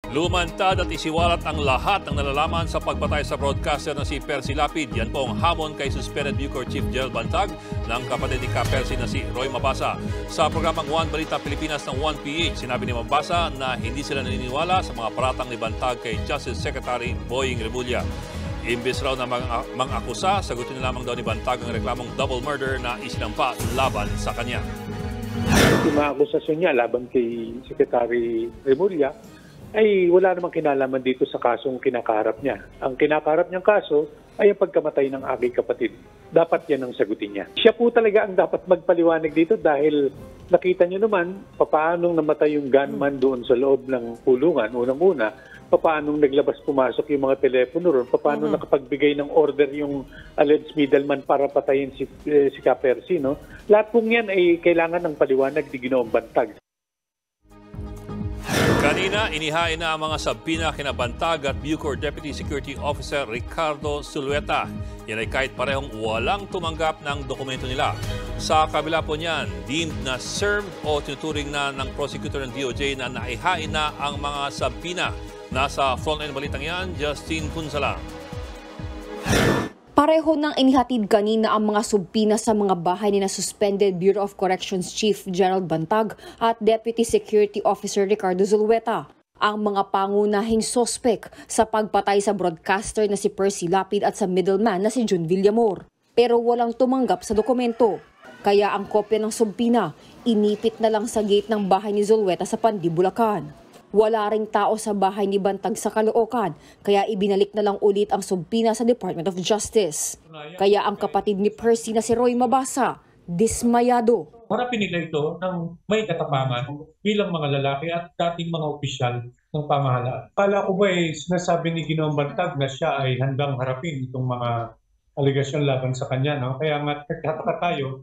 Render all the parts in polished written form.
Lumantad at isiwalat ang lahat ng nalalaman sa pagpatay sa broadcaster na si Percy Lapid. Yan po ang hamon kay suspended Bucor Chief Gerald Bantag ng kapatid ni Ka-Percy na si Roy Mabasa. Sa programang One Balita Pilipinas ng 1PH, sinabi ni Mabasa na hindi sila naniniwala sa mga paratang ni Bantag kay Justice Secretary Boying Remulla. Imbes raw na mang-akusa, sagutin na lamang daw ni Bantag ang reklamong double murder na isinampa laban sa kanya. Yung mga akusasyon niya laban kay Secretary Remulla ay wala namang kinalaman dito sa kasong kinakaharap niya. Ang kinakaharap niyang kaso ay ang pagkamatay ng aking kapatid. Dapat yan ang sagutin niya. Siya po talaga ang dapat magpaliwanag dito dahil nakita niyo naman papaanong namatay yung gunman doon sa loob ng kulungan. Unang-una, papaanong naglabas-pumasok yung mga telepono ron, papaanong nakapagbigay ng order yung alleged middleman para patayin si Ka-Percy. No? Lahat pong yan ay kailangan ng paliwanag ni Ginoong Bantag. Kanina, inihain na ang mga sabina kina Bantag at Bucor Deputy Security Officer Ricardo Zulueta. Yan ay kahit parehong walang tumanggap ng dokumento nila. Sa kabila po niyan, deemed na served o tinuturing na ng prosecutor ng DOJ na naihain na ang mga sabina. Nasa frontline balitang yan, Justine Punsalang. Pareho nang inihatid kanina ang mga subpina sa mga bahay ni na suspended Bureau of Corrections Chief Gerald Bantag at Deputy Security Officer Ricardo Zulueta, ang mga pangunahing sospek sa pagpatay sa broadcaster na si Percy Lapid at sa middleman na si June Villamor. Pero walang tumanggap sa dokumento. Kaya ang kopya ng subpina, inipit na lang sa gate ng bahay ni Zulueta sa Pandi, Bulacan. Wala ring tao sa bahay ni Bantag sa Caloocan, kaya ibinalik na lang ulit ang subpina sa Department of Justice. Kaya ang kapatid ni Percy na si Roy Mabasa, dismayado. Harapin nila ito ng may katapangan bilang mga lalaki at dating mga opisyal ng pamahalaan. Kala ko ba sinasabi ni Ginoong Bantag na siya ay handang harapin itong mga aligasyon laban sa kanya. No? Kaya nga nagtataka tayo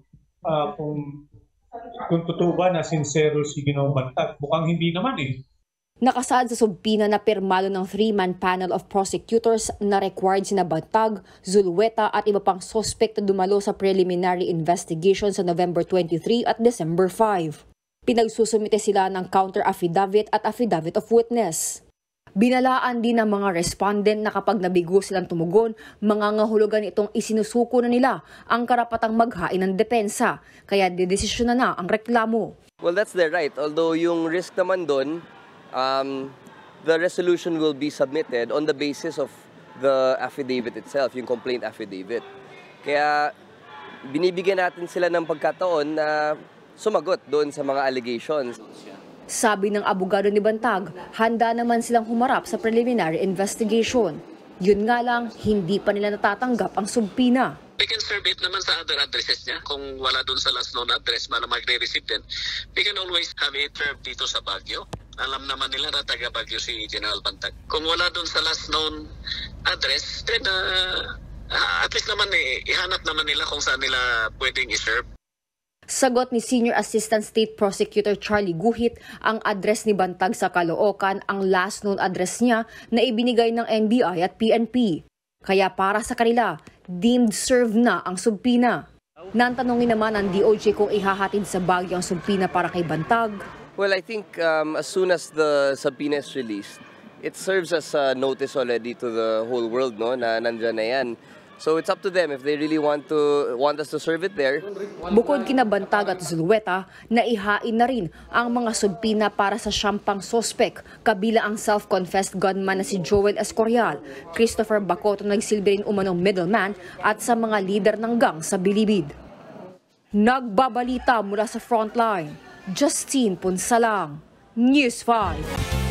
kung totoo ba na sincero si Ginoong Bantag. Mukhang hindi naman Nakasaad sa subpina na pirmalo ng 3-man panel of prosecutors na required sina Bantag, Zulueta at iba pang suspect na dumalo sa preliminary investigation sa November 23 at December 5. Pinagsusumite sila ng counter-affidavit at affidavit of witness. Binalaan din ng mga respondent na kapag nabigo silang tumugon, mangangahulugan itong isinusuko na nila ang karapatang maghain ng depensa, kaya dedesisyon na ang reklamo. Well, that's their right. Although yung risk naman doon, the resolution will be submitted on the basis of the affidavit itself, yung complaint affidavit. Kaya binibigyan natin sila ng pagkataon na sumagot doon sa mga allegations. Sabi ng abogado ni Bantag, handa naman silang humarap sa preliminary investigation. Yun nga lang, hindi pa nila natatanggap ang subpina. We can serve it naman sa other addresses niya. Kung wala doon sa last known address, para magre-receive din. We can always have it served dito sa Baguio. Alam naman nila na taga Baguio si General Bantag. Kung wala doon sa last known address, then at least naman ihanap naman nila kung saan nila pwedeng i-serve. Sagot ni Senior Assistant State Prosecutor Charlie Guhit, ang address ni Bantag sa Caloocan ang last known address niya na ibinigay ng NBI at PNP. Kaya para sa kanila, deemed served na ang subpina. Nantanongin naman ang DOJ kung ihahatid sa Baguio ang subpina para kay Bantag. Well, I think as soon as the subpoena is released, it serves as a notice already to the whole world, no, na nandyan na yan. So it's up to them if they really want us to serve it there. Bukod kina Bantag at Zulueta, naihain na rin ang mga subpina para sa siyam sospek, kabila ang self-confessed gunman na si Joel Escorial, Christopher Bacoto nagsilbi rin umanong middleman at sa mga lider ng gang sa Bilibid. Nagbabalita mula sa frontline, Justine Punsalang, News 5.